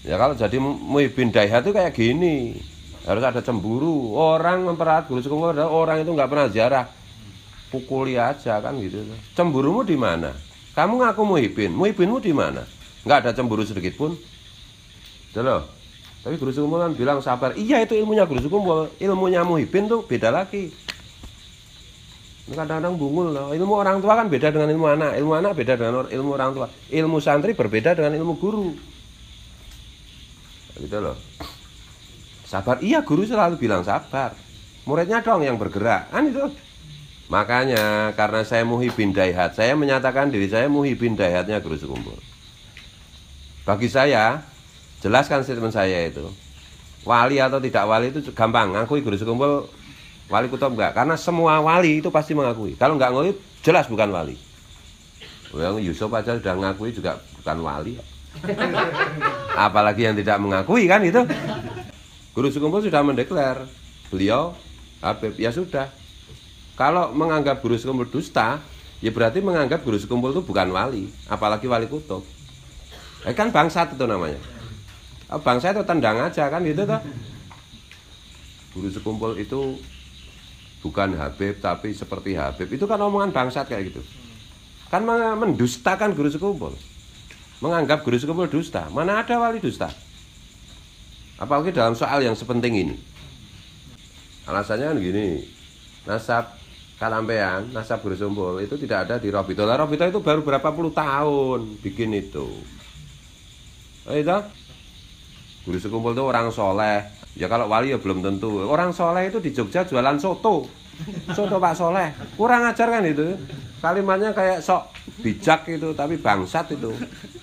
Ya kalau jadi Muhyiddin Daihat itu kayak gini. Harus ada cemburu. Orang memperalat guru sekumpul, orang itu nggak pernah ziarah. Pukuli aja kan gitu. Cemburumu di mana? Kamu ngaku Muhyiddin, Muhyiddinmu di mana? Nggak ada cemburu sedikit pun. Gitu loh. Tapi guru sekumpul kan bilang sabar. Iya itu ilmunya guru sekumpul. Ilmunya Muhyiddin tuh beda lagi. Kadang-kadang bungul loh. Ilmu orang tua kan beda dengan ilmu anak. Ilmu anak beda dengan ilmu orang tua. Ilmu santri berbeda dengan ilmu guru. Gitu loh. Sabar. Iya guru selalu bilang sabar. Muridnya dong yang bergerak. Kan itu. Makanya karena saya Muhyiddin Daihat, saya menyatakan diri saya Muhyiddin Daihatnya guru sekumpul. Bagi saya, jelaskan statement saya itu. Wali atau tidak wali itu gampang. Ngakui guru sekumpul wali kutub enggak. Karena semua wali itu pasti mengakui. Kalau enggak ngakui, jelas bukan wali. Yang Yusuf aja sudah mengakui juga bukan wali. Apalagi yang tidak mengakui kan itu. Guru sekumpul sudah mendeklar. Beliau Habib, ya sudah. Kalau menganggap guru sekumpul dusta, ya berarti menganggap guru sekumpul itu bukan wali, apalagi wali kutub. Kan bangsat itu namanya. Bangsa itu tendang aja kan gitu toh. Guru sekumpul itu bukan Habib tapi seperti Habib. Itu kan omongan bangsat kayak gitu. Kan mendustakan guru sekumpul. Menganggap guru sekumpul dusta. Mana ada wali dusta? Apalagi dalam soal yang sepenting ini. Alasannya kan gini. Nasab Kalampean, nasab guru sekumpul itu tidak ada di Robito. Lah Robito itu baru berapa puluh tahun bikin itu. Itu guru sekumpul itu orang soleh. Ya kalau wali ya belum tentu. Orang soleh itu di Jogja jualan soto. Soto Pak Soleh. Kurang ajar kan itu. Kalimatnya kayak sok bijak itu, tapi bangsat itu.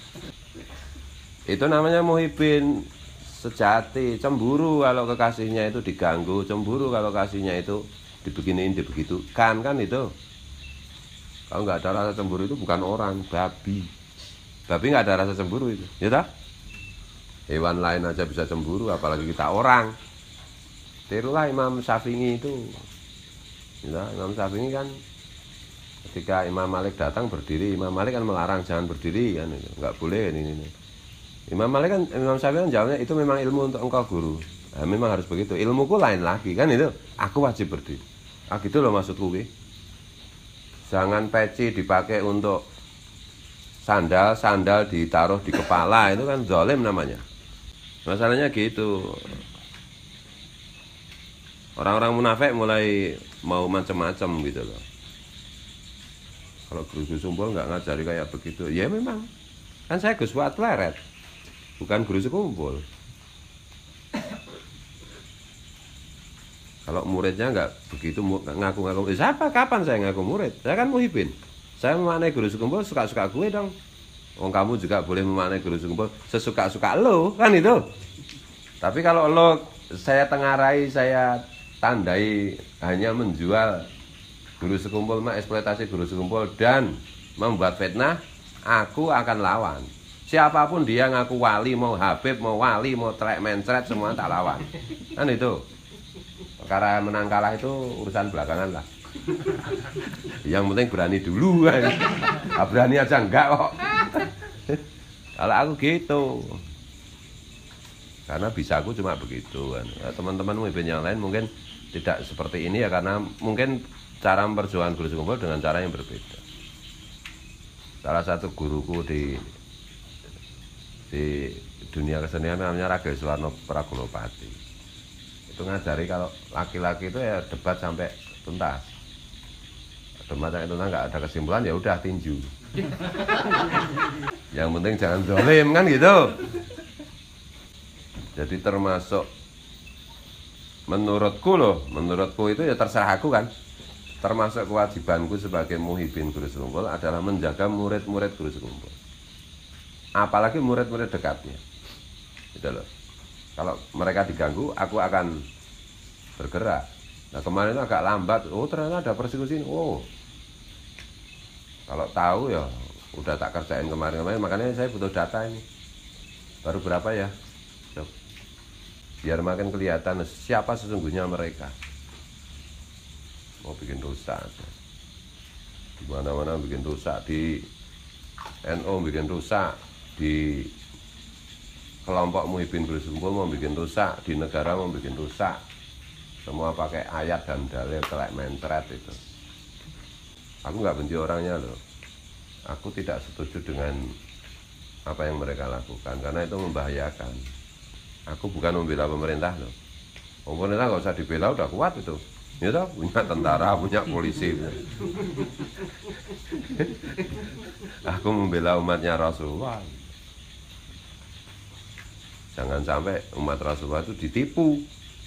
Itu namanya Muhyiddin sejati. Cemburu kalau kekasihnya itu diganggu. Cemburu kalau kasihnya itu dibeginiin, dibegitukan kan itu. Kalau nggak ada rasa cemburu itu bukan orang, babi. Babi nggak ada rasa cemburu itu, ya tak? Hewan lain aja bisa cemburu, apalagi kita orang. Tirulah Imam Syafi'i itu. Ya, Imam Syafi'i kan ketika Imam Malik datang berdiri, Imam Malik kan melarang jangan berdiri kan, nggak boleh ini. Imam Malik kan, Imam Syafi'i kan jawabnya itu memang ilmu untuk engkau guru. Nah, memang harus begitu. Ilmuku lain lagi kan itu. Aku wajib berdiri. Gitu loh maksudku. Jangan peci dipakai untuk sandal, sandal ditaruh di kepala, itu kan zalim namanya. Masalahnya gitu. Orang-orang munafik mulai mau macam-macam gitu loh. Kalau guru sekumpul nggak ngajari kayak begitu, ya memang. Kan saya Gus Fuad Pleret, bukan guru sekumpul. Kalau muridnya nggak begitu ngaku-ngaku, siapa kapan saya ngaku murid? Saya kan Muhyiddin. Saya memaknai guru sekumpul suka-suka gue dong. Kamu juga boleh memaknai guru sekumpul sesuka-suka lo, kan itu. Tapi kalau lo saya tengarai, saya tandai hanya menjual guru sekumpul, mengeksploitasi guru sekumpul dan membuat fitnah, aku akan lawan. Siapapun dia ngaku wali, mau Habib, mau wali, mau trek mencret, semua tak lawan. Kan itu. Perkara menang kalah itu urusan belakangan lah. Yang penting berani dulu. Berani aja enggak kok. Kalau aku gitu. Karena bisa aku cuma begitu kan. Teman-teman Muhyiddin yang lain mungkin tidak seperti ini ya, karena mungkin cara memperjuangkan guru sekumpul dengan cara yang berbeda. Salah satu guruku di dunia kesenian namanya Raga Suwarno Pragunopati. Itu ngajari kalau laki-laki itu ya debat sampai tuntas. Debat sampai tuntas nggak ada kesimpulan ya udah tinju. Yang penting jangan zalim kan gitu. Jadi termasuk menurutku itu ya terserah aku kan. Termasuk kewajibanku sebagai Muhyiddin guru sekumpul adalah menjaga murid-murid guru sekumpul. Apalagi murid-murid dekatnya. Gitu loh. Kalau mereka diganggu, aku akan bergerak. Nah kemarin itu agak lambat. Oh ternyata ada persekusi. Oh, kalau tahu ya udah tak kerjain kemarin. Makanya saya butuh data ini. Baru berapa ya? Biar makin kelihatan siapa sesungguhnya mereka. Mau bikin dosa. Di mana-mana bikin dosa. Di NU bikin dosa. Di kelompok Muhyiddin Gurus Kumpul mau bikin rusak, di negara mau bikin rusak. Semua pakai ayat dan dalil telek mentret itu. Aku nggak benci orangnya loh. Aku tidak setuju dengan apa yang mereka lakukan karena itu membahayakan. Aku bukan membela pemerintah loh. Pemerintah nggak usah dibela, udah kuat itu. Ya toh, punya tentara, punya polisi. Aku membela umatnya Rasulullah. Jangan sampai umat Rasulullah itu ditipu.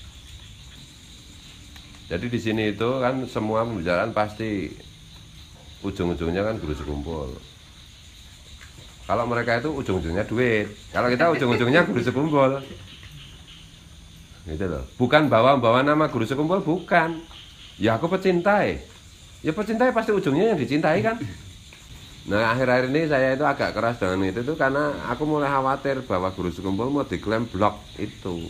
Jadi di sini itu kan semua pembicaraan pasti ujung-ujungnya kan Gurus Kumpul. Kalau mereka itu ujung-ujungnya duit. Kalau kita ujung-ujungnya Gurus Kumpul. Gitu loh. Bukan bawa nama Gurus Kumpul, bukan. Ya aku pecintai. Ya pecintai pasti ujungnya yang dicintai kan. Nah akhir-akhir ini saya itu agak keras dengan itu tuh karena aku mulai khawatir bahwa Gurus Kumpul mau diklaim blok itu.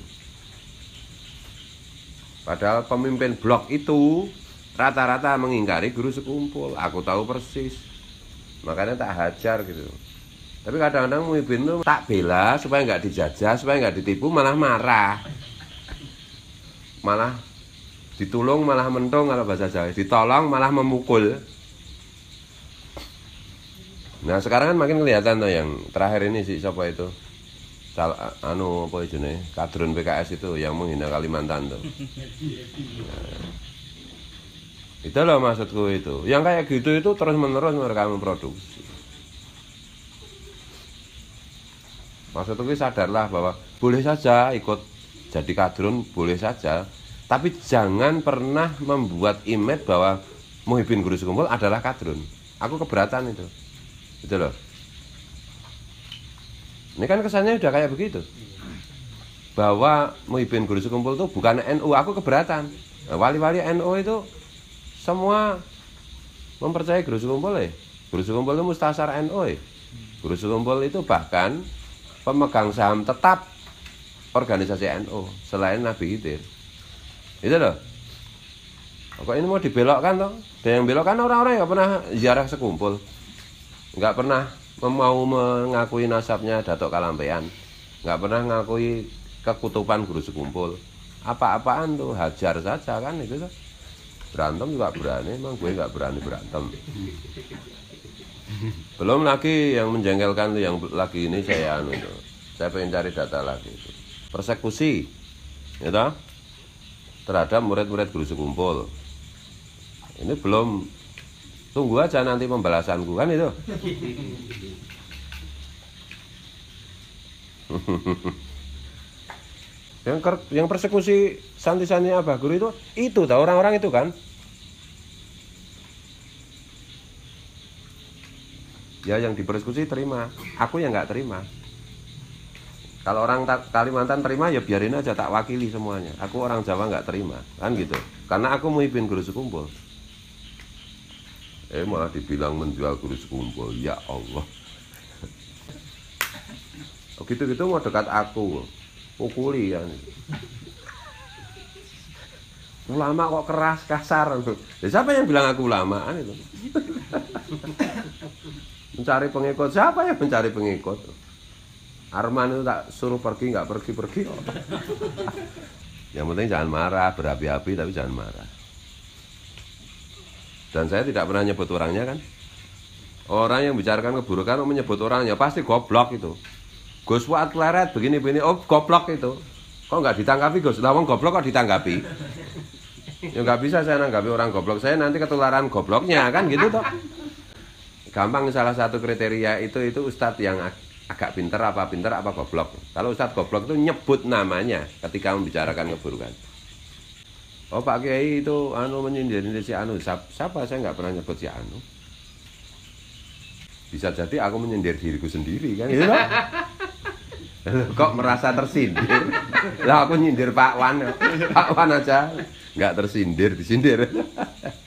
Padahal pemimpin blok itu rata-rata mengingkari Gurus Kumpul. Aku tahu persis. Makanya tak hajar gitu. Tapi kadang-kadang Muhyiddin itu tak bela supaya nggak dijajah, supaya nggak ditipu, malah marah. Malah ditulung malah mentung kalau bahasa Jawa. Ditolong malah memukul. Nah sekarang kan makin kelihatan tuh yang terakhir ini si siapa itu? Apa jenenge? Kadrun PKS itu yang menghina Kalimantan tuh. Nah, itu loh maksudku itu. Yang kayak gitu itu terus-menerus mereka memproduksi. Maksudku sadarlah bahwa boleh saja ikut jadi kadrun, boleh saja. Tapi jangan pernah membuat image bahwa Muhyiddin Gurus Kumpul adalah kadrun. Aku keberatan itu. Gitu loh. Ini kan kesannya udah kayak begitu. Bahwa Muhyiddin Gurus Kumpul itu bukan NU, aku keberatan. Nah, wali-wali NU itu semua mempercayai Gurus Kumpul ya. Gurus Kumpul itu mustasar NU ya. Gurus Kumpul itu bahkan pemegang saham tetap organisasi NU selain Nabi Khidir. Itu loh. Kok ini mau dibelokkan toh? Dan yang belokkan orang-orang yang pernah ziarah sekumpul. Nggak pernah mau mengakui nasabnya Datuk Kalampean, nggak pernah mengakui kekutuban Gurus Kumpul. Apa-apaan tuh, hajar saja kan itu tuh. Berantem juga berani, emang gue nggak berani berantem. Belum lagi yang menjengkelkan tuh, yang lagi ini saya saya pengen cari data lagi itu. Persekusi, gitu, terhadap murid-murid Gurus Kumpul. Ini belum. Tunggu aja nanti pembalasanku kan itu. Yang persekusi santri-santri Abah Guru itu tahu orang-orang itu kan. Ya yang dipersekusi terima, aku yang nggak terima. Kalau orang Kalimantan terima ya biarin aja, tak wakili semuanya. Aku orang Jawa nggak terima, kan gitu. Karena aku Muhyiddin Gurus Kumpul. Malah dibilang menjual Gurus Kumpul, ya Allah. Gitu-gitu mau dekat aku, pukuli kan. Ulama kok keras, kasar. Ya, siapa yang bilang aku ulama kan itu? Mencari pengikut, siapa yang mencari pengikut? Arman itu tak suruh pergi, nggak pergi-pergi. Yang penting jangan marah, berapi-api tapi jangan marah. Dan saya tidak pernah nyebut orangnya kan. Orang yang bicarakan keburukan menyebut orangnya pasti goblok itu. Gus Fuad Kleret begini-begini, oh goblok itu. Kok nggak ditanggapi Gus? Lawang goblok kok ditanggapi? Ya nggak bisa saya nanggapi orang goblok, saya nanti ketularan gobloknya kan gitu toh. Gampang salah satu kriteria itu ustadz yang agak pinter apa goblok. Kalau ustadz goblok itu nyebut namanya ketika membicarakan keburukan. Oh Pak Kiai itu menyindir si siapa, saya nggak pernah nyebut si Bisa jadi aku menyindir diriku sendiri kan gitu. Kok merasa tersindir? Lah aku nyindir Pak Wan aja nggak tersindir, disindir.